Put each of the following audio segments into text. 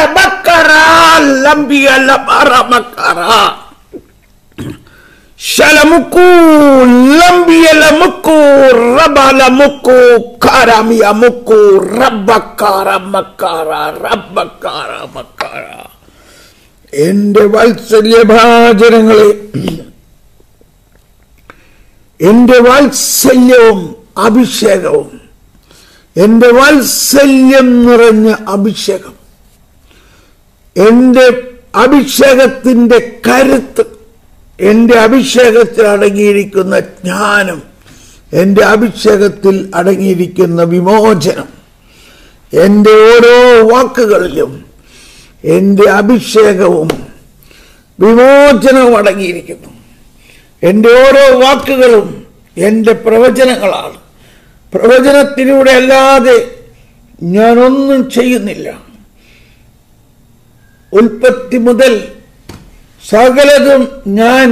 bakara lambiya labara makara shalamuku lambiya lamuku rabalamuku karamiyamuku rabbakara makara. എന്റെ വാത്സല്യഭാചനങ്ങളെ, എന്റെ വാത്സല്യവും അഭിഷേകവും, എന്റെ വാത്സല്യം നിറഞ്ഞ അഭിഷേകം, എന്റെ അഭിഷേകത്തിന്റെ കരുത്ത്, എന്റെ അഭിഷേകത്തിൽ അടങ്ങിയിരിക്കുന്ന ജ്ഞാനം, എന്റെ അഭിഷേകത്തിൽ അടങ്ങിയിരിക്കുന്ന വിമോചനം, എന്റെ ഓരോ വാക്കുകളിലും എന്റെ അഭിഷേകവും വിമോചനവും അടങ്ങിയിരിക്കുന്നു. എൻ്റെ ഓരോ വാക്കുകളും എൻ്റെ പ്രവചനങ്ങളാണ്. പ്രവചനത്തിലൂടെ അല്ലാതെ ഞാനൊന്നും ചെയ്യുന്നില്ല. ഉൽപ്പത്തി മുതൽ സകലതും ഞാൻ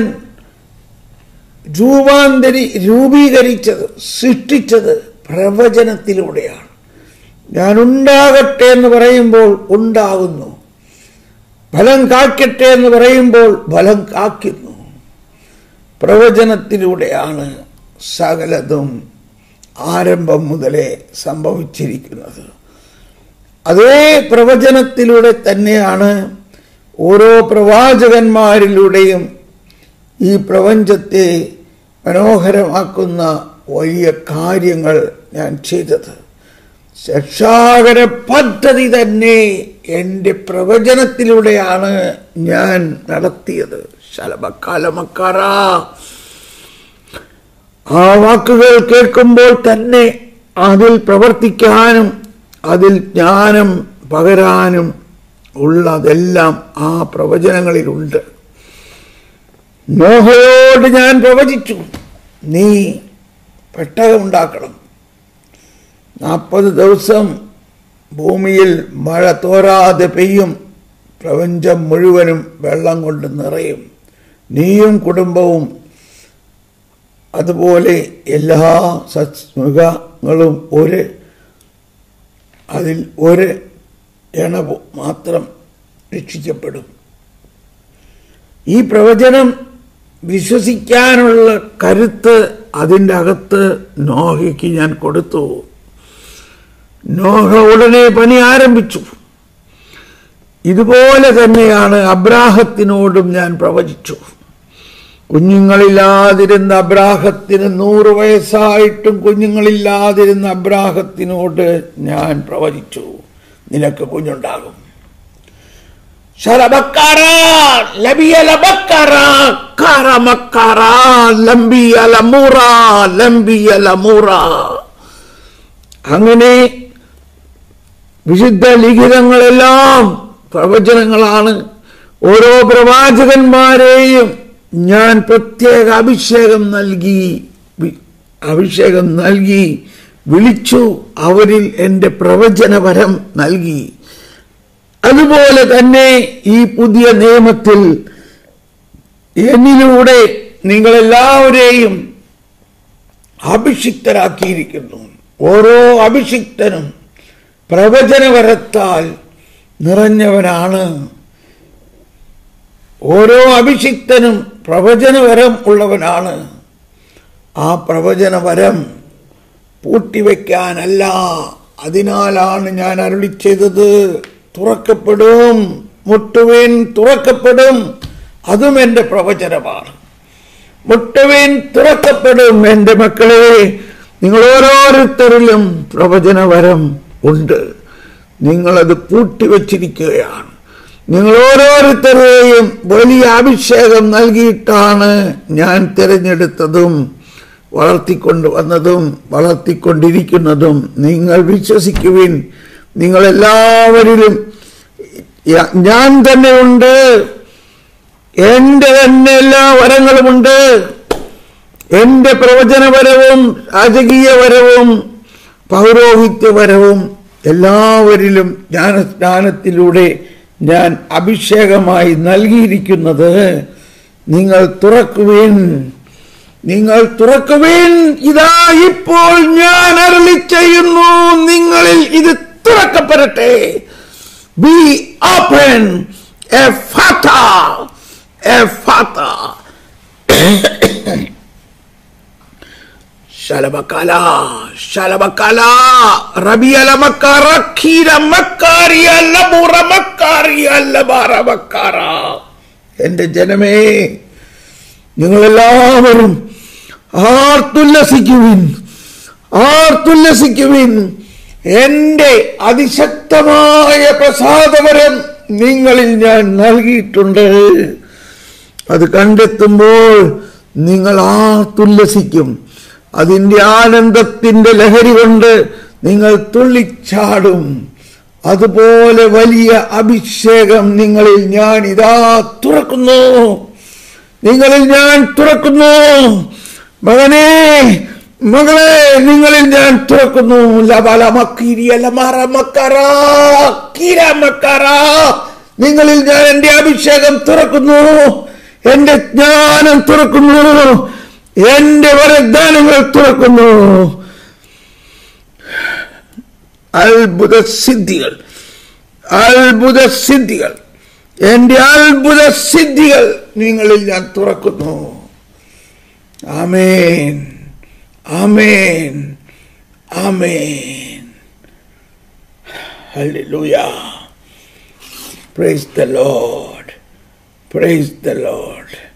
രൂപീകരിച്ചത്, സൃഷ്ടിച്ചത് പ്രവചനത്തിലൂടെയാണ്. ഞാൻ ഉണ്ടാകട്ടെ എന്ന് പറയുമ്പോൾ ഉണ്ടാകുന്നു, ഫലം കാക്കട്ടെ എന്ന് പറയുമ്പോൾ ഫലം കാക്കുന്നു. പ്രവചനത്തിലൂടെയാണ് സകലതും ആരംഭം മുതലേ സംഭവിച്ചിരിക്കുന്നത്. അതേ പ്രവചനത്തിലൂടെ തന്നെയാണ് ഓരോ പ്രവാചകന്മാരിലൂടെയും ഈ പ്രപഞ്ചത്തെ മനോഹരമാക്കുന്ന വലിയ കാര്യങ്ങൾ ഞാൻ ചെയ്തത്. രക്ഷാകര പദ്ധതി തന്നെ എൻ്റെ പ്രവചനത്തിലൂടെയാണ് ഞാൻ നടത്തിയത്. ശലഭക്കാലമക്കാറ. ആ വാക്കുകൾ കേൾക്കുമ്പോൾ തന്നെ അതിൽ പ്രവർത്തിക്കാനും അതിൽ ജ്ഞാനം പകരാനും ഉള്ളതെല്ലാം ആ പ്രവചനങ്ങളിലുണ്ട്. നോഹയോട് ഞാൻ പ്രവചിച്ചു, നീ പെട്ടകമുണ്ടാക്കണം, 40 ദിവസം ഭൂമിയിൽ മഴ തോരാതെ പെയ്യും, പ്രപഞ്ചം മുഴുവനും വെള്ളം കൊണ്ട് നിറയും, നീയും കുടുംബവും അതുപോലെ എല്ലാ സസ്മൃഗങ്ങളും അതിൽ ഒരു എണ മാത്രം രക്ഷിക്കപ്പെടും. ഈ പ്രവചനം വിശ്വസിക്കാനുള്ള കരുത്ത് അതിൻ്റെ അകത്ത് നോഹയ്ക്ക് ഞാൻ കൊടുത്തു. നോഹ ഉടനെ പണി ആരംഭിച്ചു. ഇതുപോലെ തന്നെയാണ് അബ്രാഹത്തിനോടും ഞാൻ പ്രവചിച്ചു. കുഞ്ഞുങ്ങളില്ലാതിരുന്ന അബ്രാഹത്തിന് 100 വയസ്സായിട്ടും കുഞ്ഞുങ്ങളില്ലാതിരുന്ന അബ്രാഹത്തിനോട് ഞാൻ പ്രവചിച്ചു, നിനക്ക് കുഞ്ഞുണ്ടാകും. അങ്ങനെ വിശുദ്ധ ലിഖിതങ്ങളെല്ലാം പ്രവചനങ്ങളാണ്. ഓരോ പ്രവാചകന്മാരെയും ഞാൻ പ്രത്യേക അഭിഷേകം നൽകി വിളിച്ചു, അവരിൽ എൻ്റെ പ്രവചനവരം നൽകി. അതുപോലെ തന്നെ ഈ പുതിയ നിയമത്തിൽ എന്നിലൂടെ നിങ്ങളെല്ലാവരെയും അഭിഷിക്തരാക്കിയിരിക്കുന്നു. ഓരോ അഭിഷിക്തനും പ്രവചനവരത്താൽ നിറഞ്ഞവനാണ്. ഓരോ അഭിഷിക്തനും പ്രവചനവരം ഉള്ളവനാണ്. ആ പ്രവചനവരം പൂട്ടിവെക്കാനല്ല. അതിനാലാണ് ഞാൻ അരുളി ചെയ്തത്, തുറക്കപ്പെടും, മുട്ടുവിൻ തുറക്കപ്പെടും. അതും എൻ്റെ പ്രവചനമാണ്. മുട്ടുവിൻ തുറക്കപ്പെടും. എൻ്റെ മക്കളെ, നിങ്ങൾ ഓരോരുത്തരിലും പ്രവചനവരം ഉണ്ട്. നിങ്ങളത് പൂട്ടിവെച്ചിരിക്കുകയാണ്. നിങ്ങൾ ഓരോരുത്തരെയും വലിയ അഭിഷേകം നൽകിയിട്ടാണ് ഞാൻ തിരഞ്ഞെടുത്തതും വളർത്തിക്കൊണ്ടുവന്നതും വളർത്തിക്കൊണ്ടിരിക്കുന്നതും. നിങ്ങൾ വിശ്വസിക്കുവിൻ. നിങ്ങളെല്ലാവരിലും ഞാൻ തന്നെയുണ്ട്. എൻ്റെ തന്നെ എല്ലാ വരങ്ങളുമുണ്ട്. എൻ്റെ പ്രവചനവരവും രാജകീയവരവും പൗരോഹിത്യവരവും എല്ലാവരിലും ജ്ഞാനസ്നാനത്തിലൂടെ ഞാൻ അഭിഷേകമായി നൽകിയിരിക്കുന്നത്. നിങ്ങൾ തുറക്കുവിൻ, നിങ്ങൾ തുറക്കുവിൻ. ഇതാ ഇപ്പോൾ ഞാൻ അരുളി ചെയ്യുന്നു, നിങ്ങളിൽ ഇത് തുറക്കപ്പെടട്ടെ. be open. Ephata, Ephata. Shalabakala, Shalabakala, Rabiala Makara, Kira Makaria, Labura Makaria, Labara Makara. എന്റെ ജനമേ, നിങ്ങളെല്ലാവരും ആർത്തുല്ലസിക്കുവിൻ. എന്റെ അതിശക്തമായ പ്രസാദവരം നിങ്ങളിൽ ഞാൻ നൽകിയിട്ടുണ്ട്. അത് കണ്ടെത്തുമ്പോൾ നിങ്ങൾ ആർത്തുല്ലസിക്കും. അതിൻ്റെ ആനന്ദത്തിൻ്റെ ലഹരി കൊണ്ട് നിങ്ങൾ തുള്ളിച്ചാടും. അതുപോലെ വലിയ അഭിഷേകം നിങ്ങളിൽ ഞാൻ ഇതാ തുറക്കുന്നു. മകനെ, മകളെ, നിങ്ങളിൽ ഞാൻ തുറക്കുന്നു. നിങ്ങളിൽ ഞാൻ എന്റെ അഭിഷേകം തുറക്കുന്നു, എന്റെ ജ്ഞാനം തുറക്കുന്നു, എന്റെ വരദാനങ്ങൾ തുറക്കുന്നു. അത്ഭുത സിദ്ധികൾ, എന്റെ അത്ഭുത സിദ്ധികൾ നിങ്ങളിൽ ഞാൻ തുറക്കുന്നു. ആമേൻ, ആമേൻ, ആമേൻ. ഹല്ലേലൂയ. Praise the Lord. Praise the Lord.